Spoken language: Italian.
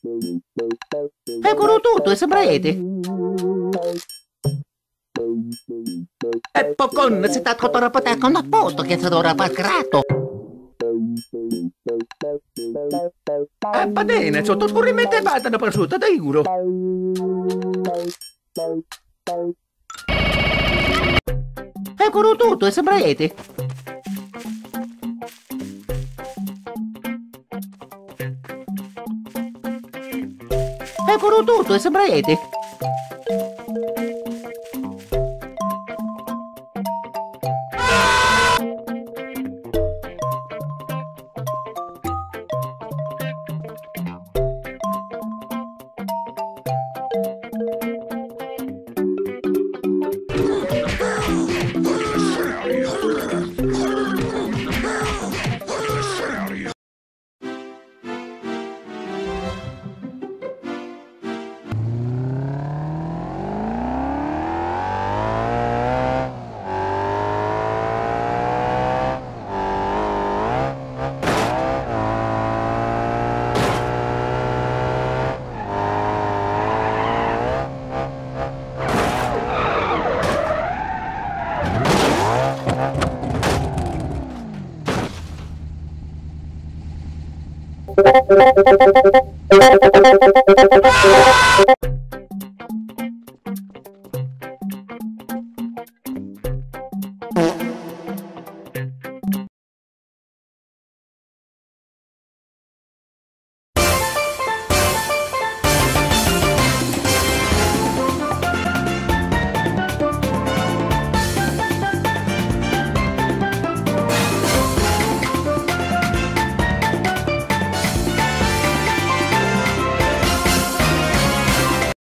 Eccolo tutto, sembrate. E pocon, si sta con rapporto con a posto che si dovrà pascrato. Va bene, sotto scorrimento e vada per sotto, da euro. Eccolo tutto, sembrate. Eccolo tutto, sembrate.